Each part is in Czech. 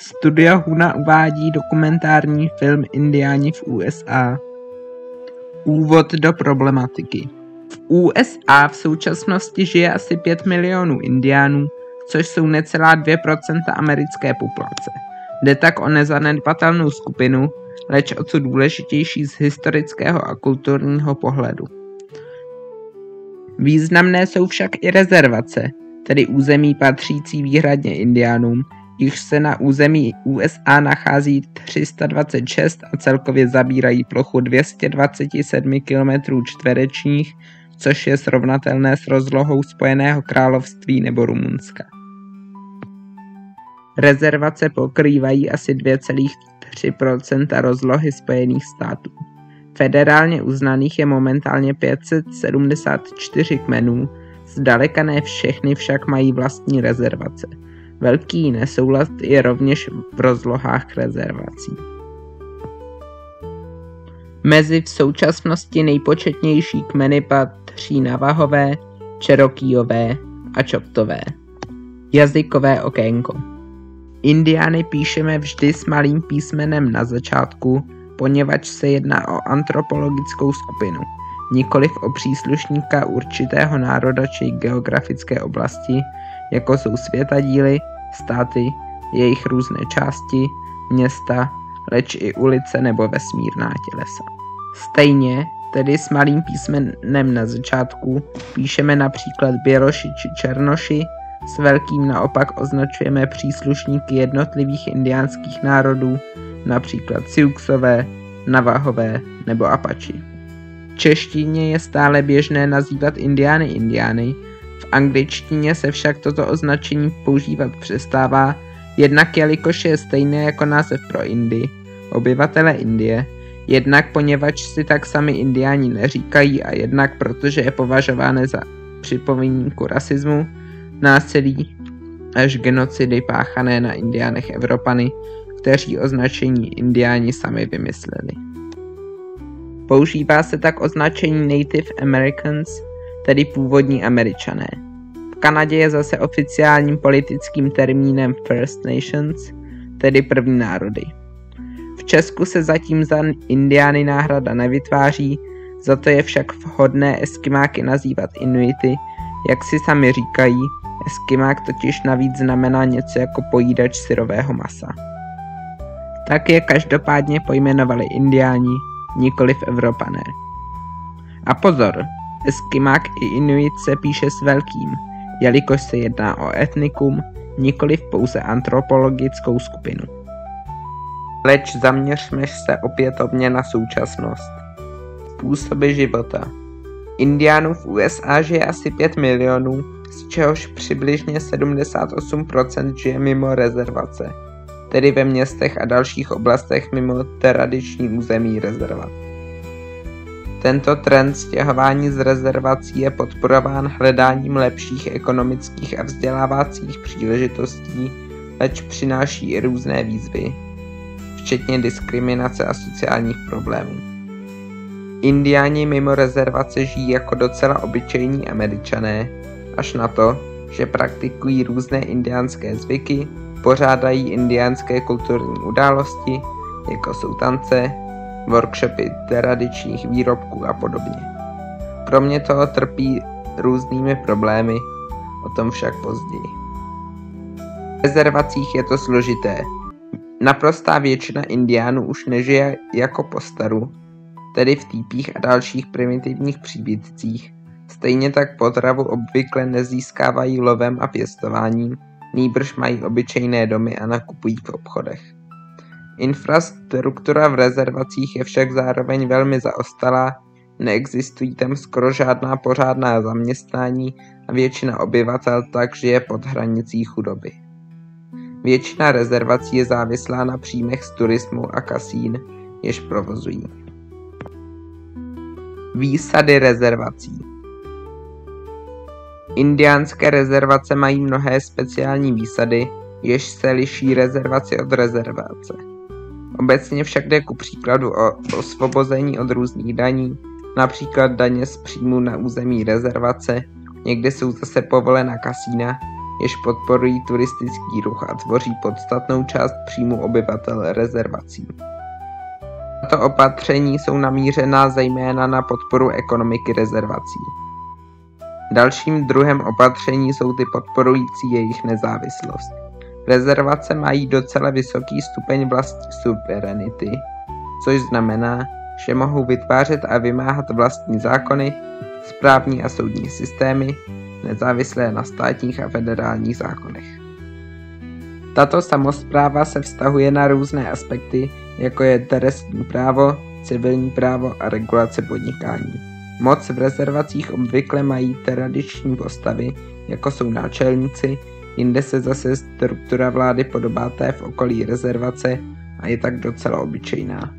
Studio Huna uvádí dokumentární film Indiáni v USA. Úvod do problematiky. V USA v současnosti žije asi 5 milionů Indiánů, což jsou necelá 2% americké populace. Jde tak o nezanedbatelnou skupinu, leč o co důležitější z historického a kulturního pohledu. Významné jsou však i rezervace, tedy území patřící výhradně Indiánům, jichž se na území USA nachází 326 a celkově zabírají plochu 227 km čtverečních, což je srovnatelné s rozlohou Spojeného království nebo Rumunska. Rezervace pokrývají asi 2,3% rozlohy Spojených států. Federálně uznaných je momentálně 574 kmenů, zdaleka ne všechny však mají vlastní rezervace. Velký nesoulad je rovněž v rozlohách rezervací. Mezi v současnosti nejpočetnější kmeny patří Navahové, Cherokeeové a Choctawové. Jazykové okénko. Indiány píšeme vždy s malým písmenem na začátku, poněvadž se jedná o antropologickou skupinu, nikoliv o příslušníka určitého národa či geografické oblasti, jako jsou světadíly, státy, jejich různé části, města, leč i ulice nebo vesmírná tělesa. Stejně, tedy s malým písmenem na začátku, píšeme například Běloši či Černoši, s velkým naopak označujeme příslušníky jednotlivých indiánských národů, například Siouxové, Navahové nebo Apači. V češtině je stále běžné nazývat Indiány, v angličtině se však toto označení používat přestává, jednak jelikož je stejné jako název pro Indii, obyvatele Indie, jednak poněvadž si tak sami Indiáni neříkají a jednak protože je považováno za připomínku rasismu, násilí až genocidy páchané na Indiánech Evropany, kteří označení Indiáni sami vymysleli. Používá se tak označení Native Americans, tedy původní Američané. V Kanadě je zase oficiálním politickým termínem First Nations, tedy první národy. V Česku se zatím za Indiány náhrada nevytváří, za to je však vhodné Eskimáky nazývat Inuity, jak si sami říkají, Eskimák totiž navíc znamená něco jako pojídač syrového masa. Tak je každopádně pojmenovali Indiáni, nikoliv Evropané. A pozor, Eskimák i Inuit se píše s velkým, jelikož se jedná o etnikum, nikoliv pouze antropologickou skupinu. Leč zaměřme se opětovně na současnost. Způsoby života. Indiánů v USA žije asi 5 milionů, z čehož přibližně 78% žije mimo rezervace, tedy ve městech a dalších oblastech mimo tradiční území rezervat. Tento trend stěhování z rezervací je podporován hledáním lepších ekonomických a vzdělávacích příležitostí, leč přináší i různé výzvy, včetně diskriminace a sociálních problémů. Indiáni mimo rezervace žijí jako docela obyčejní Američané, až na to, že praktikují různé indiánské zvyky, pořádají indiánské kulturní události, jako jsou tance, workshopy tradičních výrobků a podobně. Kromě toho trpí různými problémy, o tom však později. V rezervacích je to složité. Naprostá většina Indiánů už nežije jako po staru, tedy v týpích a dalších primitivních příbytcích. Stejně tak potravu obvykle nezískávají lovem a pěstováním, nýbrž mají obyčejné domy a nakupují v obchodech. Infrastruktura v rezervacích je však zároveň velmi zaostalá, neexistují tam skoro žádná pořádná zaměstnání a většina obyvatel tak žije pod hranicí chudoby. Většina rezervací je závislá na příjmech z turismu a kasín, jež provozují. Výsady rezervací. Indiánské rezervace mají mnohé speciální výsady, jež se liší rezervaci od rezervace. Obecně však jde ku příkladu o osvobození od různých daní, například daně z příjmu na území rezervace, někde jsou zase povolena kasína, jež podporují turistický ruch a tvoří podstatnou část příjmu obyvatel rezervací. Tato opatření jsou namířená zejména na podporu ekonomiky rezervací. Dalším druhem opatření jsou ty podporující jejich nezávislost. Rezervace mají docela vysoký stupeň vlastní suverenity, což znamená, že mohou vytvářet a vymáhat vlastní zákony, správní a soudní systémy, nezávislé na státních a federálních zákonech. Tato samospráva se vztahuje na různé aspekty, jako je trestní právo, civilní právo a regulace podnikání. Moc v rezervacích obvykle mají tradiční postavy, jako jsou náčelníci, jinde se zase struktura vlády podobá té v okolí rezervace a je tak docela obyčejná.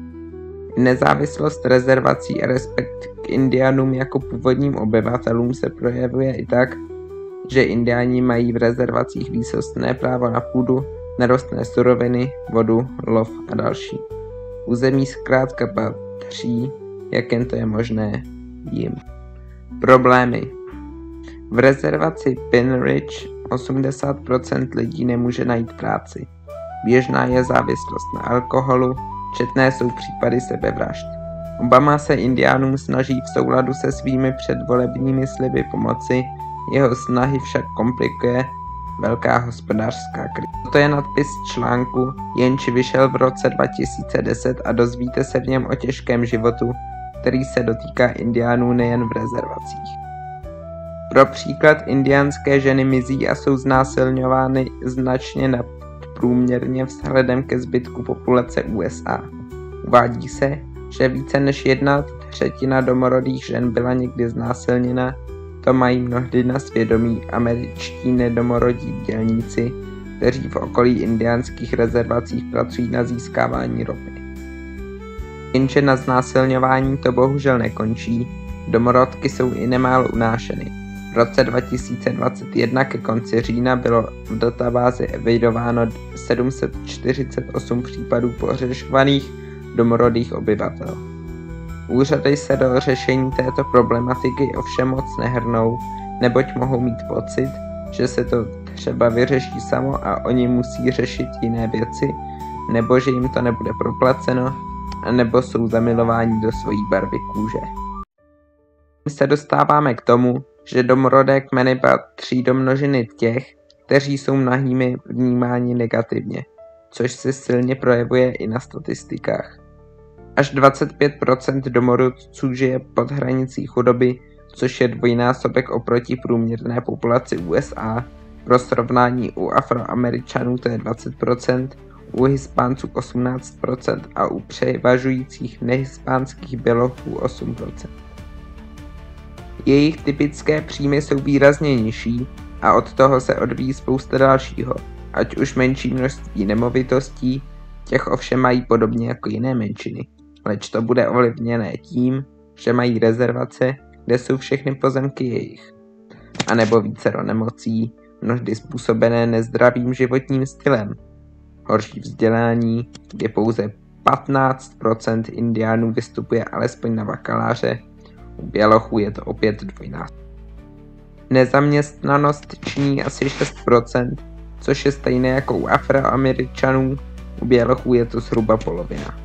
Nezávislost rezervací a respekt k indiánům jako původním obyvatelům se projevuje i tak, že indiáni mají v rezervacích výsostné právo na půdu, nerostné suroviny, vodu, lov a další. Území zkrátka patří, jak jen to je možné, jim. Problémy. V rezervaci Pin Ridge 80% lidí nemůže najít práci. Běžná je závislost na alkoholu, četné jsou případy sebevražd. Obama se indiánům snaží v souladu se svými předvolebními sliby pomoci, jeho snahy však komplikuje velká hospodářská krize. Toto je nadpis článku, jenž vyšel v roce 2010 a dozvíte se v něm o těžkém životu, který se dotýká indiánů nejen v rezervacích. Pro příklad indiánské ženy mizí a jsou znásilňovány značně nadprůměrně vzhledem ke zbytku populace USA. Uvádí se, že více než 1/3 domorodých žen byla někdy znásilněna, to mají mnohdy na svědomí američtí nedomorodí dělníci, kteří v okolí indiánských rezervacích pracují na získávání ropy. Jenže na znásilňování to bohužel nekončí, domorodky jsou i nemálo unášeny. V roce 2021 ke konci října bylo v databázi evidováno 748 případů pohřešovaných domorodých obyvatel. Úřady se do řešení této problematiky ovšem moc nehrnou, neboť mohou mít pocit, že se to třeba vyřeší samo a oni musí řešit jiné věci, nebo že jim to nebude proplaceno, nebo jsou zamilováni do svojí barvy kůže. My se dostáváme k tomu, že domorodé kmeny patří do množiny těch, kteří jsou mnohými vnímáni negativně, což se silně projevuje i na statistikách. Až 25% domorodců žije pod hranicí chudoby, což je dvojnásobek oproti průměrné populaci USA. Pro srovnání u Afroameričanů to je 20%, u Hispánců 18% a u převažujících nehispánských bělochů 8%. Jejich typické příjmy jsou výrazně nižší a od toho se odvíjí spousta dalšího, ať už menší množství nemovitostí, těch ovšem mají podobně jako jiné menšiny, leč to bude ovlivněné tím, že mají rezervace, kde jsou všechny pozemky jejich, a nebo vícero nemocí, mnohdy způsobené nezdravým životním stylem, horší vzdělání, kde pouze 15% indiánů vystupuje alespoň na bakaláře, u bělochů je to opět dvojnásobek. Nezaměstnanost činí asi 6%, což je stejné jako u Afroameričanů, u bělochů je to zhruba polovina.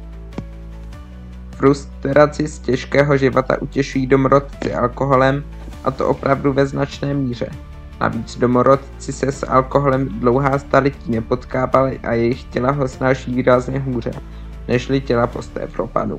Frustraci z těžkého života utěšují domorodci alkoholem, a to opravdu ve značné míře. Navíc domorodci se s alkoholem dlouhá staletí nepotkávali a jejich těla ho snáší výrazně hůře, nežli těla post-Evropanů.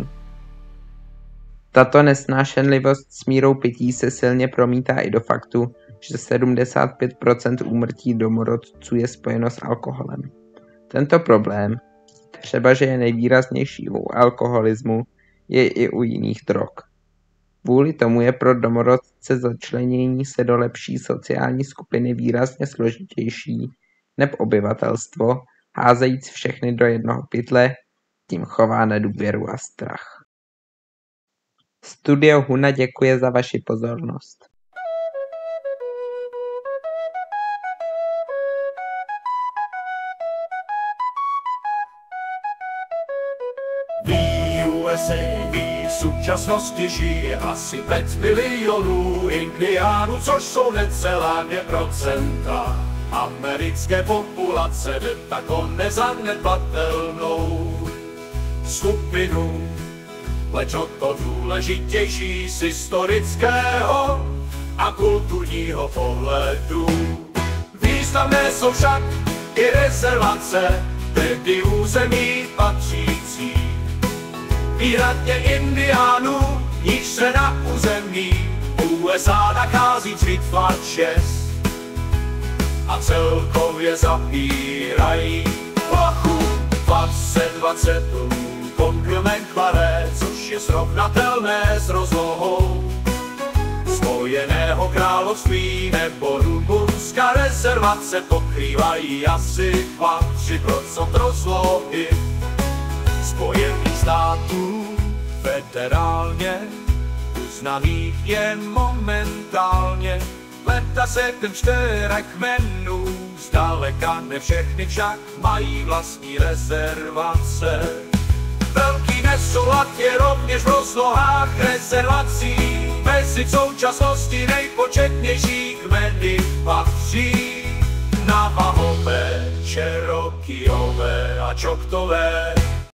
Tato nesnášenlivost s mírou pití se silně promítá i do faktu, že 75% úmrtí domorodců je spojeno s alkoholem. Tento problém, třeba že je nejvýraznější u alkoholismu, je i u jiných drog. Kvůli tomu je pro domorodce začlenění se do lepší sociální skupiny výrazně složitější neb obyvatelstvo, házejíc všechny do jednoho pytle, tím chová nedůvěru a strach. Studio Huna děkuje za vaši pozornost. V současnosti žije asi 5 milionů indiánů, což jsou necelá 2%. americké populace tak o nezanedbatelnou skupinu, leč o to důležitější z historického a kulturního pohledu. Významné jsou však i rezervace, tedy území patřící výhradně indiánů, níž se na území USA nachází 36 a celkově zapírají plochu 20 kontinent Klare, což je srovnatelné s rozlohou Spojeného království nebo Rumunska. Rezervace pokrývají asi 2–3% rozlohy Spojených států. Federálně uznaných jen momentálně leta se ten 4 kmenů, zdaleka ne všechny však mají vlastní rezervace. Velký nesoulad je rovněž v rozlohách rezervací, mezi v současnosti nejpočetnější kmeny patří Navahové, Cherokeeové a Choctawové.